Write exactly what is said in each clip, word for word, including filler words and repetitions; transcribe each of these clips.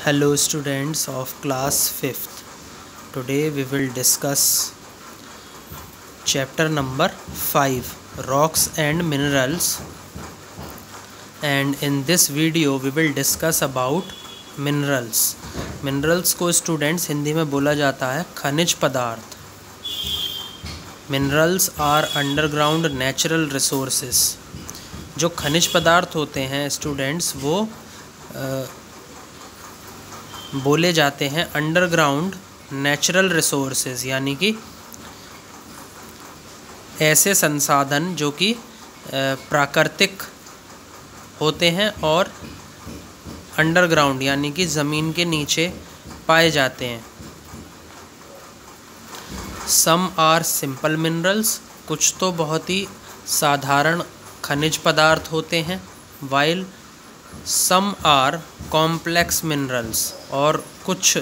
Hello students of class fifth. Today we will discuss chapter number five, rocks and minerals, and in this video we will discuss about minerals. Minerals को students Hindi में बोला जाता है खनिज पदार्थ. Minerals are underground natural resources. जो खनिज पदार्थ होते हैं स्टूडेंट्स वो आ, बोले जाते हैं अंडरग्राउंड नेचुरल रिसोर्सेज, यानी कि ऐसे संसाधन जो कि प्राकृतिक होते हैं और अंडरग्राउंड यानी कि ज़मीन के नीचे पाए जाते हैं. सम आर सिंपल मिनरल्स, कुछ तो बहुत ही साधारण खनिज पदार्थ होते हैं. While some are complex minerals, और कुछ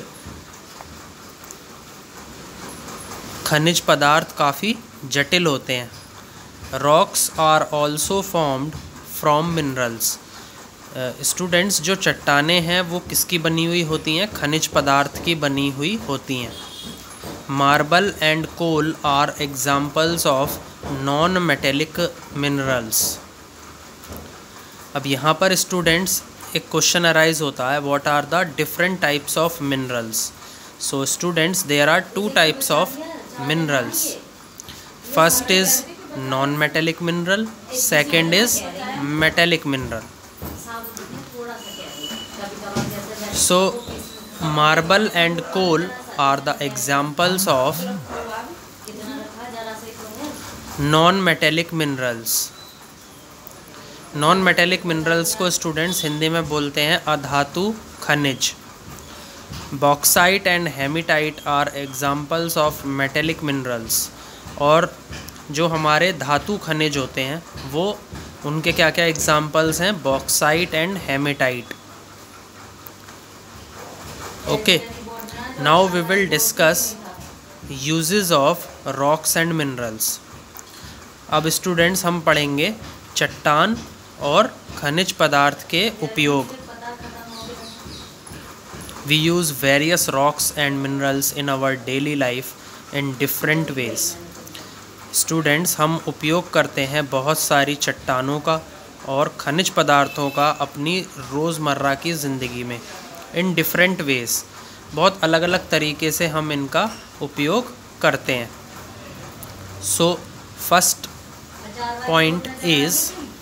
खनिज पदार्थ काफ़ी जटिल होते हैं. Rocks are also formed from minerals. Students जो चट्टानें हैं वो किसकी बनी हुई होती हैं? खनिज पदार्थ की बनी हुई होती हैं. Marble and coal are examples of non metallic minerals. अब यहाँ पर स्टूडेंट्स एक क्वेश्चन अराइज होता है, what are the different types of minerals. So students there are two types of minerals. First is non metallic mineral, second is metallic mineral. So marble and coal are the examples of non metallic minerals. Non metallic minerals को students Hindi में बोलते हैं अधातु खनिज. Bauxite and haematite are examples of metallic minerals. और जो हमारे धातु खनिज होते हैं वो उनके क्या क्या एग्जाम्पल्स हैं? Bauxite and haematite. Okay, now we will discuss uses of rocks and minerals. अब स्टूडेंट्स हम पढ़ेंगे चट्टान और खनिज पदार्थ के उपयोग. We use various rocks and minerals in our daily life in different ways. Students हम उपयोग करते हैं बहुत सारी चट्टानों का और खनिज पदार्थों का अपनी रोज़मर्रा की ज़िंदगी में इन डिफरेंट वेज. बहुत अलग अलग तरीके से हम इनका उपयोग करते हैं. So first point is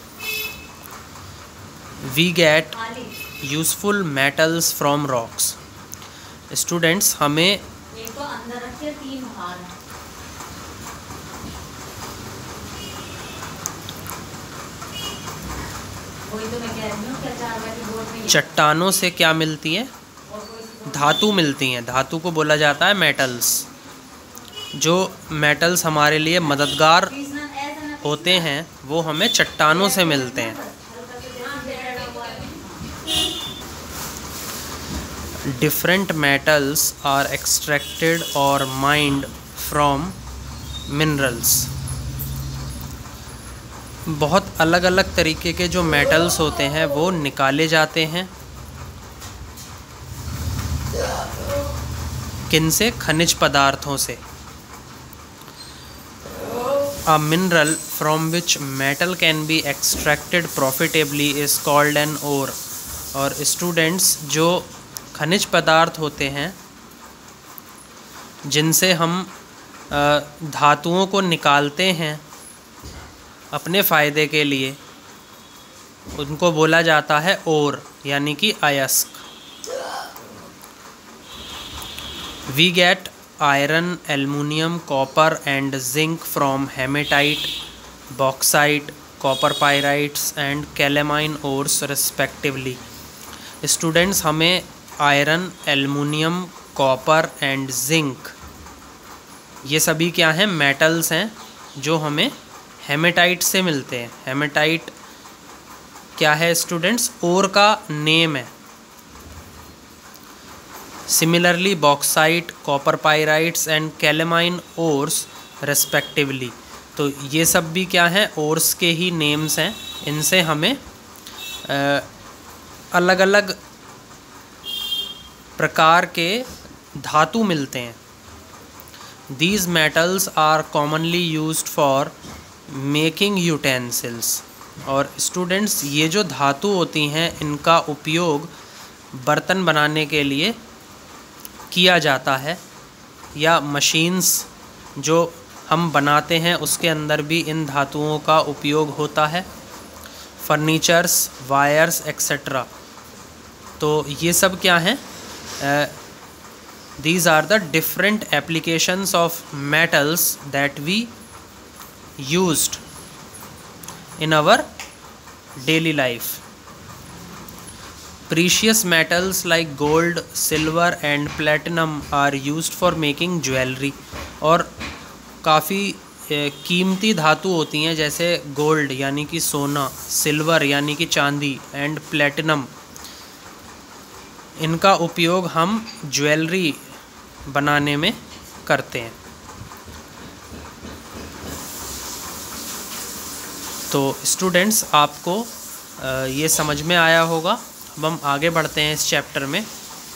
we get useful metals from rocks. Students हमें चट्टानों से क्या मिलती है? धातु मिलती हैं. धातु को बोला जाता है मेटल्स. जो मेटल्स हमारे लिए मददगार होते हैं वो हमें चट्टानों से मिलते हैं. Different metals are extracted or mined from minerals. बहुत अलग अलग तरीके के जो मेटल्स होते हैं वो निकाले जाते हैं. किन से? खनिज पदार्थों से. A mineral from which metal can be extracted profitably is called an ore. और स्टूडेंट्स जो खनिज पदार्थ होते हैं जिनसे हम धातुओं को निकालते हैं अपने फ़ायदे के लिए, उनको बोला जाता है ओर यानी कि अयस्क. We get iron, aluminium, copper and zinc from haematite, bauxite, copper pyrites and calamine ores respectively. Students हमें iron, aluminium, copper and zinc ये सभी क्या हैं? मेटल्स हैं जो हमें हेमेटाइट से मिलते हैं. हेमेटाइट क्या है स्टूडेंट्स? ओर का नेम है. Similarly bauxite, copper pyrites and calamine ores respectively. तो ये सब भी क्या हैं? ओर्स के ही नेम्स हैं. इनसे हमें आ, अलग अलग प्रकार के धातु मिलते हैं। These metals are commonly used for making utensils। और स्टूडेंट्स ये जो धातु होती हैं इनका उपयोग बर्तन बनाने के लिए किया जाता है, या मशीन्स जो हम बनाते हैं उसके अंदर भी इन धातुओं का उपयोग होता है। Furnitures, wires etcetera. तो ये सब क्या हैं? These are the different applications of metals that we used in our daily life. Precious metals like gold, silver and platinum are used for making jewelry। और काफ़ी कीमती धातु होती हैं जैसे गोल्ड यानी कि सोना, सिल्वर यानी कि चांदी एंड प्लेटिनम, इनका उपयोग हम ज्वेलरी बनाने में करते हैं। तो स्टूडेंट्स आपको ये समझ में आया होगा। अब हम आगे बढ़ते हैं इस चैप्टर में।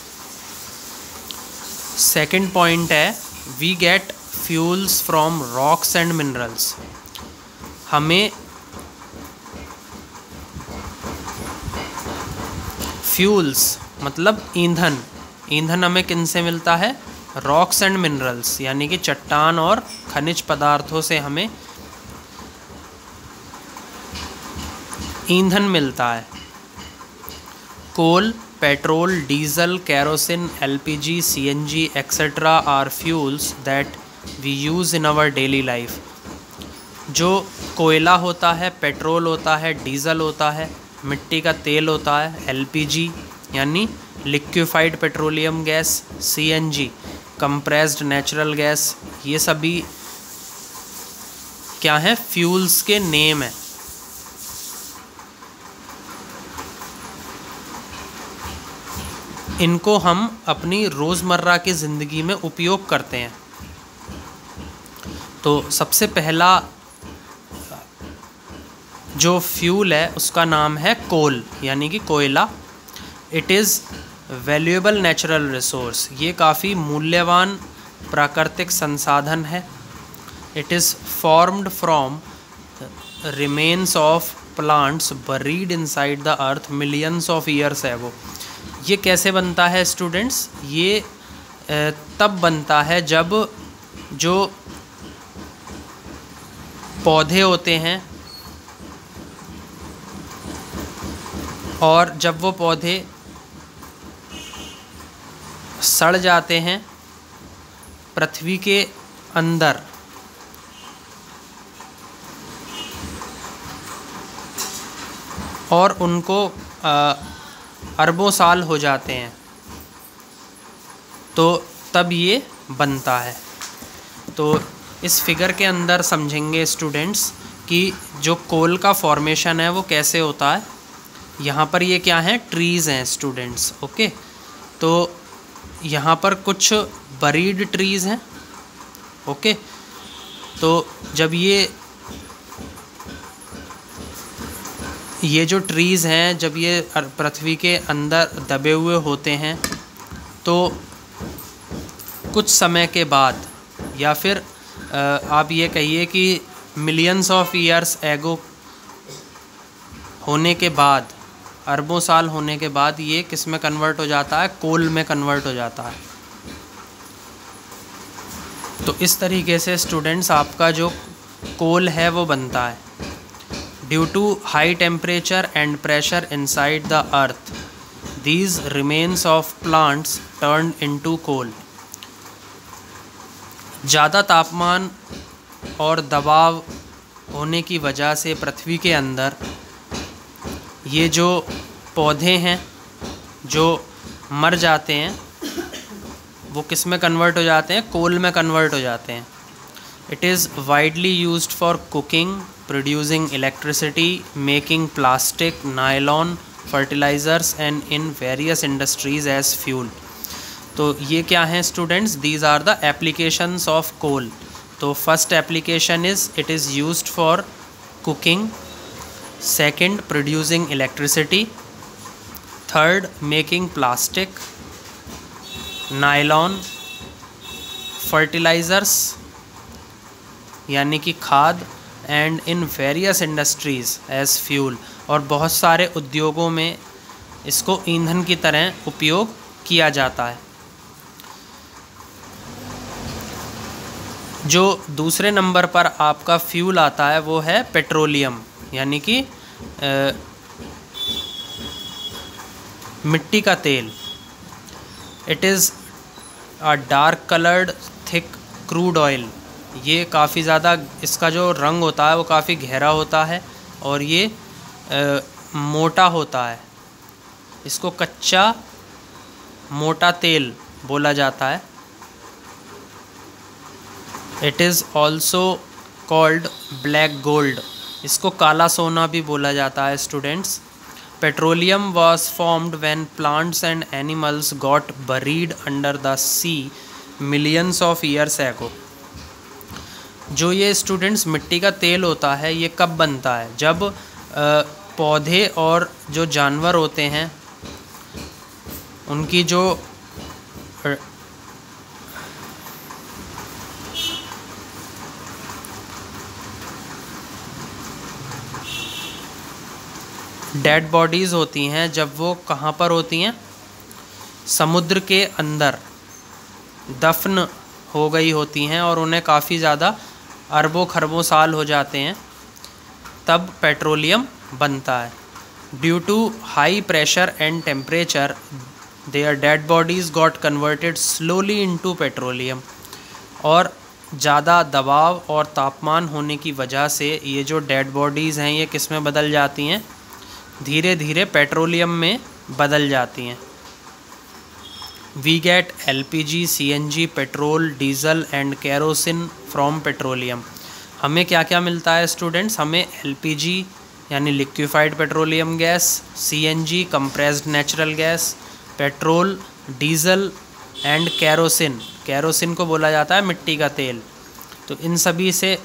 सेकंड पॉइंट है we get fuels from rocks and minerals. हमें फ्यूल्स मतलब ईंधन, ईंधन हमें किन से मिलता है? रॉक्स एंड मिनरल्स यानी कि चट्टान और खनिज पदार्थों से हमें ईंधन मिलता है। Coal, petrol, diesel, kerosene, LPG, CNG etcetera are fuels that we use in our daily life. जो कोयला होता है, पेट्रोल होता है, डीजल होता है, मिट्टी का तेल होता है, एलपीजी यानी liquefied petroleum gas, CNG compressed natural gas, ये सभी क्या हैं? फ्यूल्स के नेम हैं। इनको हम अपनी रोज़मर्रा की ज़िंदगी में उपयोग करते हैं। तो सबसे पहला जो फ्यूल है उसका नाम है कोल यानी कि कोयला। It is valuable natural resource. ये काफ़ी मूल्यवान प्राकृतिक संसाधन है। It is formed from remains of plants buried inside the earth millions of years ago. ये कैसे बनता है स्टूडेंट्स? ये तब बनता है जब जो पौधे होते हैं और जब वो पौधे सड़ जाते हैं पृथ्वी के अंदर, और उनको आ, अरबों साल हो जाते हैं, तो तब ये बनता है। तो इस फिगर के अंदर समझेंगे स्टूडेंट्स कि जो कोल का फॉर्मेशन है वो कैसे होता है। यहाँ पर ये क्या है? ट्रीज़ हैं स्टूडेंट्स। ओके, तो यहाँ पर कुछ बरीड ट्रीज़ हैं। ओके, तो जब ये ये जो ट्रीज़ हैं जब ये पृथ्वी के अंदर दबे हुए होते हैं तो कुछ समय के बाद, या फिर आप ये कहिए कि मिलियंस ऑफ ईयर्स एगो होने के बाद, अरबों साल होने के बाद ये किस में कन्वर्ट हो जाता है? कोल में कन्वर्ट हो जाता है। तो इस तरीके से स्टूडेंट्स आपका जो कोल है वो बनता है। Due to high temperature and pressure inside the earth these remains of plants turn into coal. ज़्यादा तापमान और दबाव होने की वजह से पृथ्वी के अंदर ये जो पौधे हैं जो मर जाते हैं वो किस में कन्वर्ट हो जाते हैं? कोल में कन्वर्ट हो जाते हैं। It is widely used for cooking, producing electricity, making plastic, nylon, fertilisers and in various industries as fuel. तो ये क्या हैं students? These are the applications of coal. तो first application is it is used for cooking, second producing electricity, third making plastic, nylon, fertilisers यानी कि खाद, and in various industries as fuel, और बहुत सारे उद्योगों में इसको ईंधन की तरह उपयोग किया जाता है। जो दूसरे नंबर पर आपका फ्यूल आता है वो है पेट्रोलियम, यानी कि मिट्टी का तेल। It is a dark coloured thick crude oil. ये काफ़ी ज़्यादा, इसका जो रंग होता है वो काफ़ी गहरा होता है और ये आ, मोटा होता है। इसको कच्चा मोटा तेल बोला जाता है। It is also called black gold. इसको काला सोना भी बोला जाता है students. Petroleum was formed when plants and animals got buried under the sea millions of years ago. जो ये स्टूडेंट्स मिट्टी का तेल होता है ये कब बनता है? जब आ, पौधे और जो जानवर होते हैं उनकी जो डेड बॉडीज़ होती हैं, जब वो कहाँ पर होती हैं? समुद्र के अंदर दफन हो गई होती हैं और उन्हें काफ़ी ज़्यादा अरबों खरबों साल हो जाते हैं, तब पेट्रोलियम बनता है। Due to high pressure and temperature their dead bodies got converted slowly into petroleum. और ज़्यादा दबाव और तापमान होने की वजह से ये जो डेड बॉडीज़ हैं ये किस में बदल जाती हैं? धीरे धीरे पेट्रोलियम में बदल जाती हैं। We get L P G, C N G, petrol, diesel and kerosene from petroleum. हमें क्या क्या मिलता है स्टूडेंट्स? हमें एल पी जी यानी liquefied petroleum gas, C N G compressed natural gas, petrol, diesel and kerosene. Kerosene को बोला जाता है मिट्टी का तेल। तो इन सभी से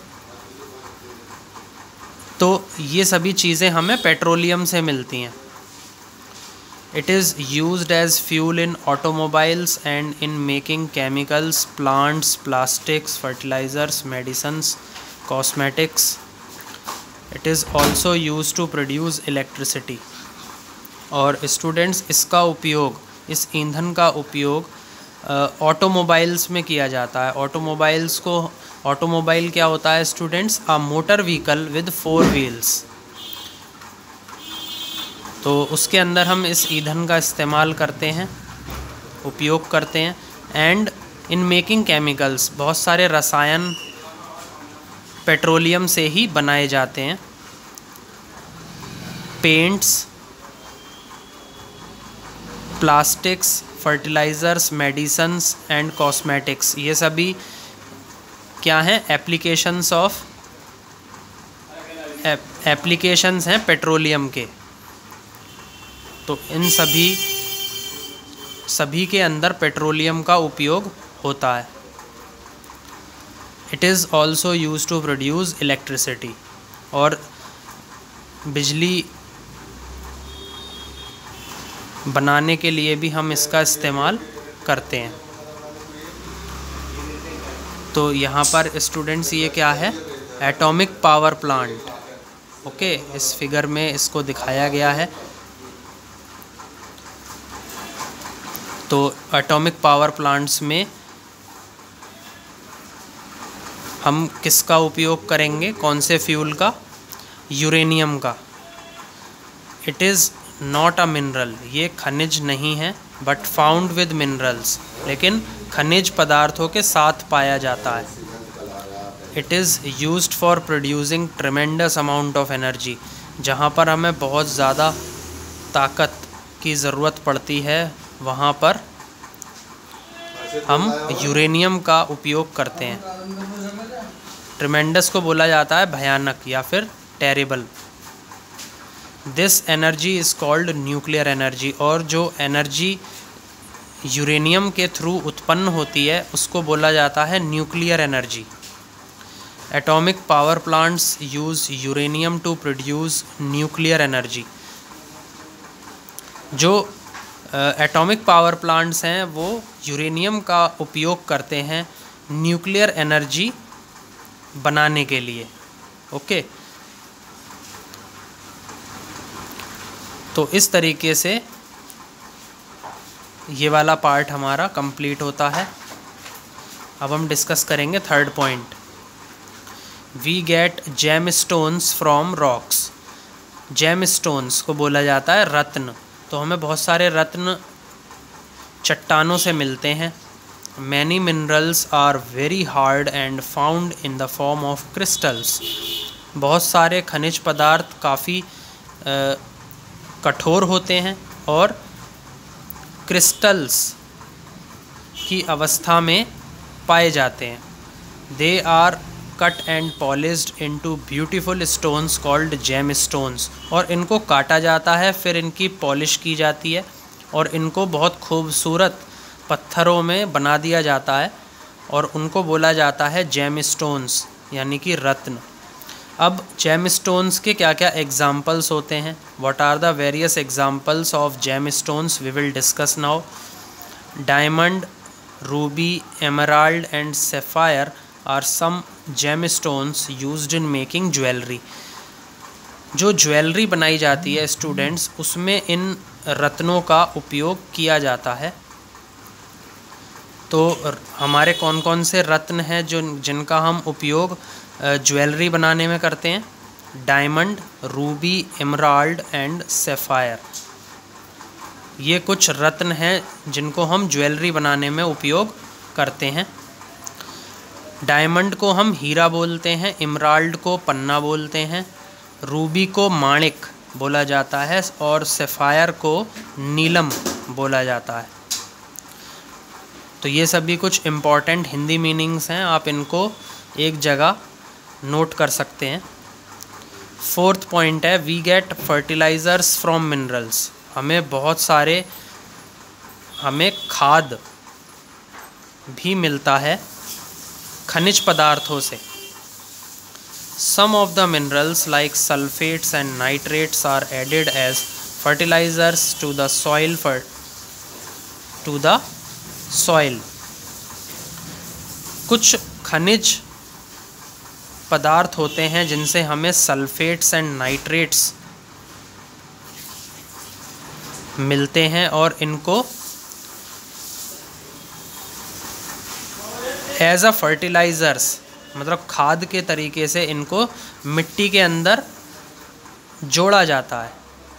तो ये सभी चीज़ें हमें पेट्रोलियम से मिलती हैं। It is used as fuel in automobiles and in making chemicals, plants, plastics, fertilisers, medicines, cosmetics. It is also used to produce electricity. और स्टूडेंट्स इसका उपयोग, इस ईंधन का उपयोग ऑटोमोबाइल्स में किया जाता है। ऑटोमोबाइल्स को ऑटोमोबाइल क्या होता है students? A motor vehicle with four wheels. तो उसके अंदर हम इस ईंधन का इस्तेमाल करते हैं, उपयोग करते हैं। एंड इन मेकिंग केमिकल्स, बहुत सारे रसायन पेट्रोलियम से ही बनाए जाते हैं। Paints, plastics, fertilisers, medicines and cosmetics, ये सभी क्या हैं? एप्लीकेशंस ऑफ एप्लीकेशंस हैं पेट्रोलियम के। तो इन सभी सभी के अंदर पेट्रोलियम का उपयोग होता है। It is also use to produce electricity. और बिजली बनाने के लिए भी हम इसका इस्तेमाल करते हैं। तो यहाँ पर स्टूडेंट्स ये क्या है? Atomic power plant. ओके, इस फिगर में इसको दिखाया गया है। तो एटॉमिक पावर प्लांट्स में हम किसका उपयोग करेंगे? कौन से फ्यूल का? यूरेनियम का। It is not a mineral, ये खनिज नहीं है, बट फाउंड विद मिनरल्स, लेकिन खनिज पदार्थों के साथ पाया जाता है। It is used for producing tremendous amount of energy. जहाँ पर हमें बहुत ज़्यादा ताकत की ज़रूरत पड़ती है वहाँ पर हम यूरेनियम का उपयोग करते हैं। ट्रेमेंडस को बोला जाता है भयानक या फिर terrible. This energy is called nuclear energy. और जो एनर्जी यूरेनियम के थ्रू उत्पन्न होती है उसको बोला जाता है nuclear energy. Atomic power plants use uranium to produce nuclear energy. जो एटॉमिक पावर प्लांट्स हैं वो यूरेनियम का उपयोग करते हैं न्यूक्लियर एनर्जी बनाने के लिए। ओके, तो इस तरीके से ये वाला पार्ट हमारा कंप्लीट होता है। अब हम डिस्कस करेंगे third point. We get gem stones from rocks. Gem stones को बोला जाता है रत्न। तो हमें बहुत सारे रत्न चट्टानों से मिलते हैं। Many minerals are very hard and found in the form of crystals. बहुत सारे खनिज पदार्थ काफ़ी कठोर होते हैं और क्रिस्टल्स की अवस्था में पाए जाते हैं। They are cut and polished into beautiful stones called gem stones. और इनको काटा जाता है, फिर इनकी पॉलिश की जाती है और इनको बहुत खूबसूरत पत्थरों में बना दिया जाता है और उनको बोला जाता है जेम स्टोन्स यानी कि रत्न। अब जेम स्टोन्स के क्या क्या एग्जाम्पल्स होते हैं? What are the various examples of gem stones we will discuss now. Diamond, ruby, emerald and sapphire are some gem stones used in making jewellery. जो ज्वेलरी बनाई जाती है स्टूडेंट्स, उसमें इन रत्नों का उपयोग किया जाता है। तो हमारे कौन कौन से रत्न हैं जो जिनका हम उपयोग ज्वेलरी बनाने में करते हैं? Diamond, ruby, emerald and sapphire. ये कुछ रत्न हैं जिनको हम ज्वेलरी बनाने में उपयोग करते हैं। डायमंड को हम हीरा बोलते हैं, एमराल्ड को पन्ना बोलते हैं, रूबी को माणिक बोला जाता है और सैफायर को नीलम बोला जाता है। तो ये सभी कुछ इम्पॉर्टेंट हिंदी मीनिंग्स हैं, आप इनको एक जगह नोट कर सकते हैं। फोर्थ पॉइंट है we get fertilisers from minerals. हमें बहुत सारे हमें खाद भी मिलता है खनिज पदार्थों से। Some of the minerals like sulphates and nitrates are added as fertilisers to the soil for to the soil. कुछ खनिज पदार्थ होते हैं जिनसे हमें सल्फेट्स एंड नाइट्रेट्स मिलते हैं और इनको एज अ फर्टिलाइज़र्स मतलब खाद के तरीके से इनको मिट्टी के अंदर जोड़ा जाता है।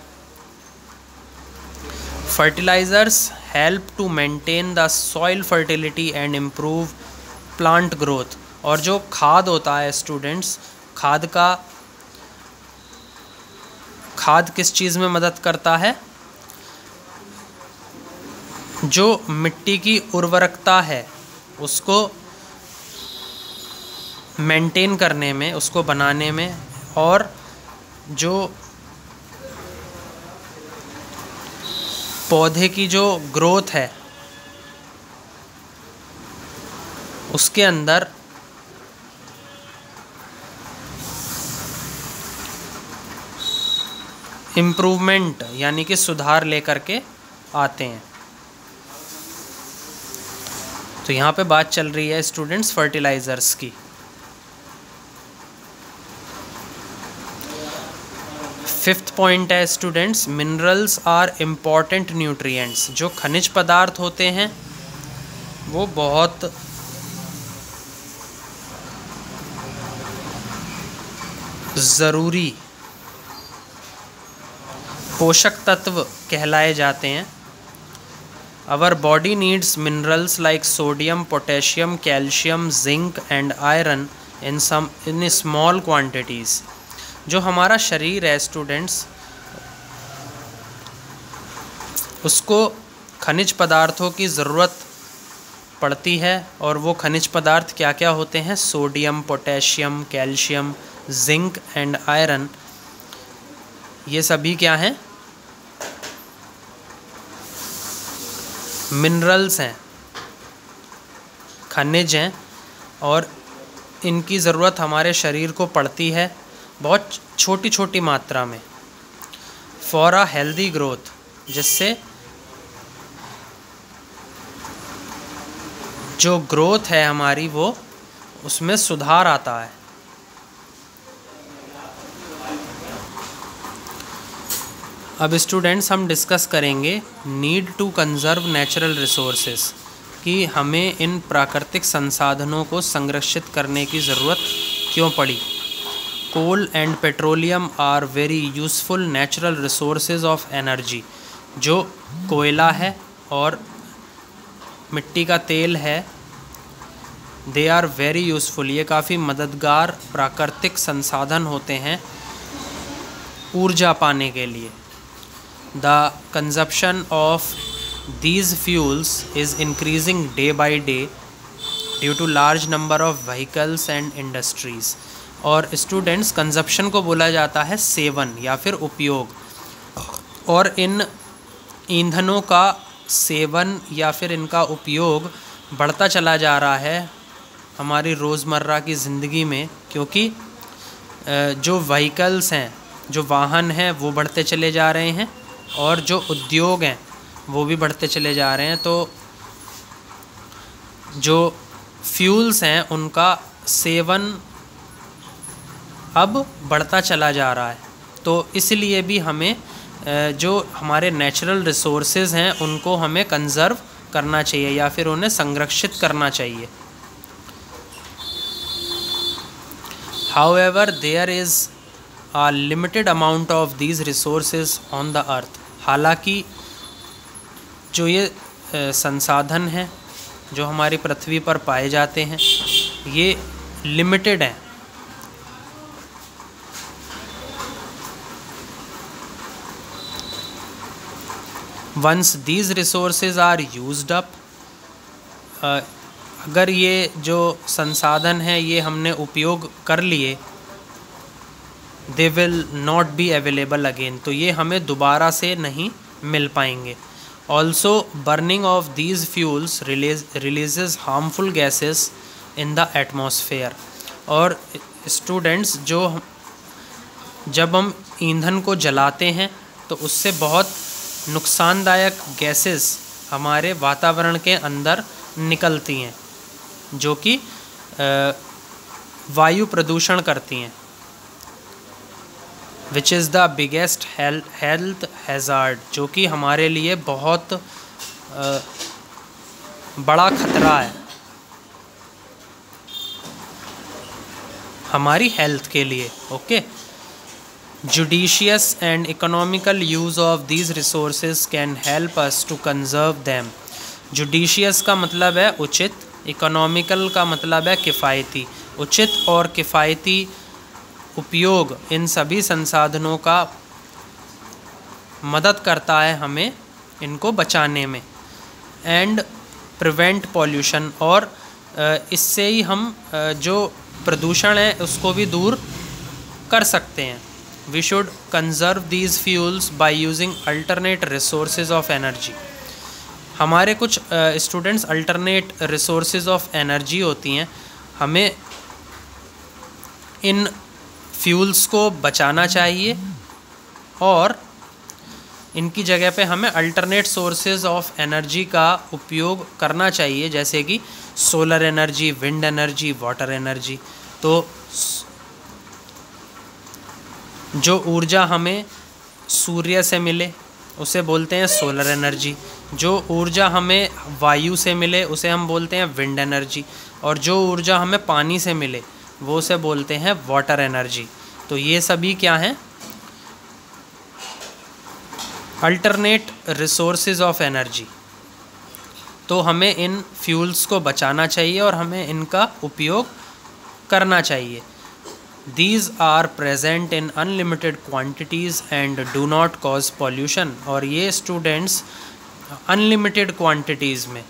Fertilisers help to maintain the soil fertility and improve plant growth. और जो खाद होता है स्टूडेंट्स, खाद का खाद किस चीज़ में मदद करता है? जो मिट्टी की उर्वरकता है उसको मेंटेन करने में, उसको बनाने में, और जो पौधे की जो ग्रोथ है उसके अंदर इम्प्रूवमेंट यानी कि सुधार लेकर के आते हैं। तो यहाँ पे बात चल रही है स्टूडेंट्स फर्टिलाइज़र्स की। फिफ्थ पॉइंट है students minerals are important nutrients. जो खनिज पदार्थ होते हैं वो बहुत ज़रूरी पोषक तत्व कहलाए जाते हैं। Our body needs minerals like sodium, potassium, calcium, zinc and iron in some in small quantities. जो हमारा शरीर है स्टूडेंट्स, उसको खनिज पदार्थों की ज़रूरत पड़ती है। और वो खनिज पदार्थ क्या क्या होते हैं? Sodium, potassium, calcium, zinc and iron. ये सभी क्या हैं? मिनरल्स हैं, खनिज हैं, और इनकी ज़रूरत हमारे शरीर को पड़ती है बहुत छोटी छोटी मात्रा में फॉर अ हेल्दी ग्रोथ, जिससे जो ग्रोथ है हमारी वो उसमें सुधार आता है। अब स्टूडेंट्स हम डिस्कस करेंगे need to conserve natural resources, कि हमें इन प्राकृतिक संसाधनों को संरक्षित करने की ज़रूरत क्यों पड़ी। Coal and petroleum are very useful natural resources of energy. जो कोयला है और मिट्टी का तेल है, दे आर वेरी यूज़फुल, ये काफ़ी मददगार प्राकृतिक संसाधन होते हैं ऊर्जा पाने के लिए। The consumption of these fuels is increasing day by day due to large number of vehicles and industries। और स्टूडेंट्स, कंजप्शन को बोला जाता है सेवन या फिर उपयोग, और इन ईंधनों का सेवन या फिर इनका उपयोग बढ़ता चला जा रहा है हमारी रोज़मर्रा की ज़िंदगी में, क्योंकि जो व्हीकल्स हैं, जो वाहन हैं, वो बढ़ते चले जा रहे हैं और जो उद्योग हैं वो भी बढ़ते चले जा रहे हैं। तो जो फ्यूल्स हैं उनका सेवन अब बढ़ता चला जा रहा है। तो इसलिए भी हमें जो हमारे नेचुरल रिसोर्सेज हैं उनको हमें कंजर्व करना चाहिए या फिर उन्हें संरक्षित करना चाहिए। However, there is a limited amount of these resources on the earth। हालांकि जो ये संसाधन हैं जो हमारी पृथ्वी पर पाए जाते हैं ये लिमिटेड हैं। Once these resources are used up, अगर ये जो संसाधन हैं ये हमने उपयोग कर लिए, they will not be available again, तो ये हमें दोबारा से नहीं मिल पाएंगे। Also, burning of these fuels release, releases harmful gases in the atmosphere। और स्टूडेंट्स, जो जब हम ईंधन को जलाते हैं तो उससे बहुत नुकसानदायक गैसेस हमारे वातावरण के अंदर निकलती हैं जो कि वायु प्रदूषण करती हैं, which is the biggest health hazard, जो कि हमारे लिए बहुत आ, बड़ा खतरा है हमारी हेल्थ के लिए। Okay, judicious and economical use of these resources can help us to conserve them. Judicious का मतलब है उचित, इकोनॉमिकल का मतलब है किफ़ायती। उचित और किफ़ायती उपयोग इन सभी संसाधनों का मदद करता है हमें इनको बचाने में। एंड प्रिवेंट पॉल्यूशन, और इससे ही हम जो प्रदूषण है उसको भी दूर कर सकते हैं। We should conserve these fuels by using alternate resources of energy. हमारे कुछ students alternate resources of energy होती हैं, हमें इन फ्यूल्स को बचाना चाहिए और इनकी जगह पे हमें अल्टरनेट सोर्सेज ऑफ एनर्जी का उपयोग करना चाहिए, जैसे कि solar energy, wind energy, water energy. तो जो ऊर्जा हमें सूर्य से मिले उसे बोलते हैं सोलर एनर्जी, जो ऊर्जा हमें वायु से मिले उसे हम बोलते हैं विंड एनर्जी, और जो ऊर्जा हमें पानी से मिले वो उसे बोलते हैं वाटर एनर्जी। तो ये सभी क्या हैं? Alternate resources of energy. तो हमें इन फ्यूल्स को बचाना चाहिए और हमें इनका उपयोग करना चाहिए। These are present in unlimited quantities and do not cause pollution। और ये स्टूडेंट्स अनलिमिटेड क्वांटिटीज़ में,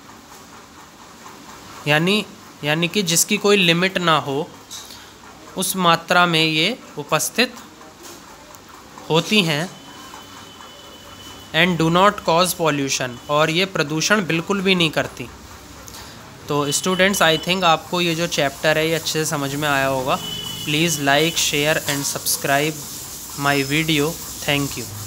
यानी यानी कि जिसकी कोई लिमिट ना हो, उस मात्रा में ये उपस्थित होती हैं। And do not cause pollution, और ये प्रदूषण बिल्कुल भी नहीं करती। तो स्टूडेंट्स, आई थिंक आपको ये जो चैप्टर है ये अच्छे से समझ में आया होगा। Please like, share and subscribe my video. Thank you.